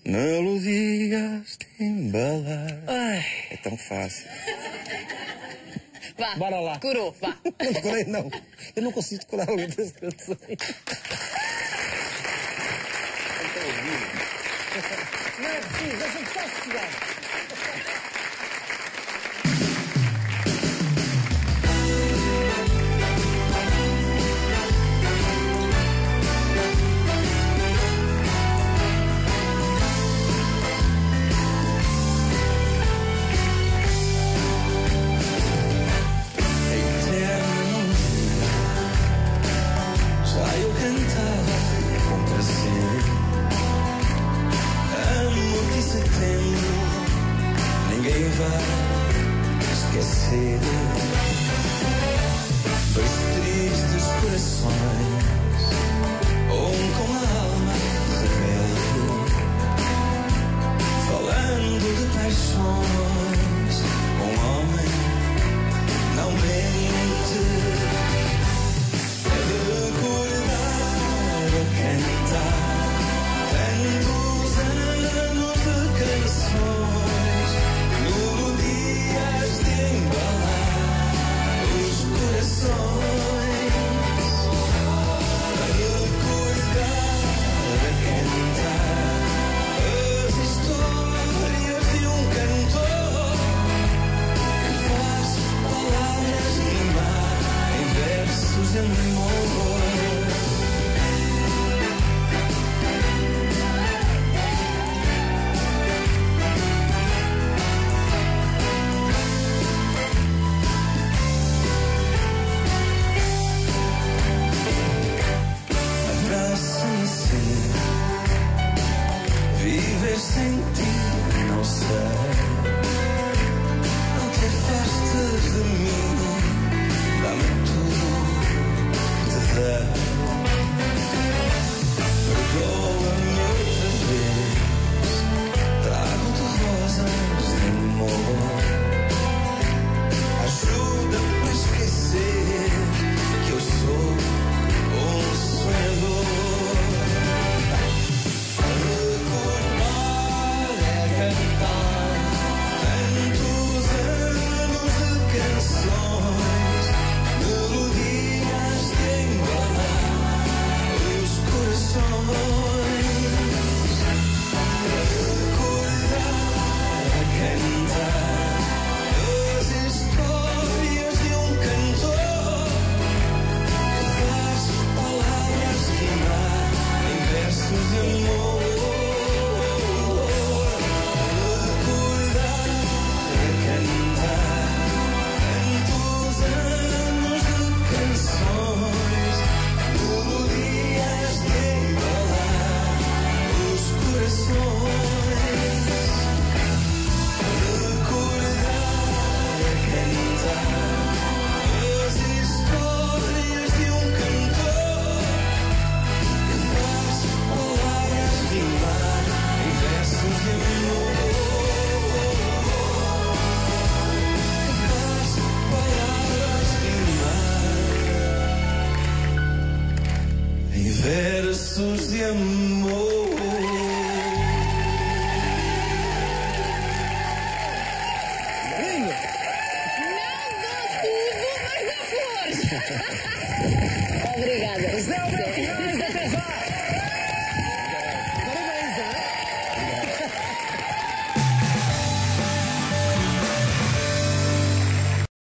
Melodias de embalar. Ai. É tão fácil. Vá. Bora lá. Curou, vá. Não decorei, não. Eu não consigo decorar letras de canções. Não é preciso, deixa-me só estudar. Ninguém vai esquecer dois tristes corações, um com a alma rebelde, falando de paixões. Um homem não mente, é de recordar a cantar tantos anos de canções. Viver sem ti, não sei. Não te afastes de mim, dá-me tudo que te dá. Perdoa-me outra vez, trago-te rosas de amor. Ajuda-me a esquecer que eu sou um sonhador. Versos de amor.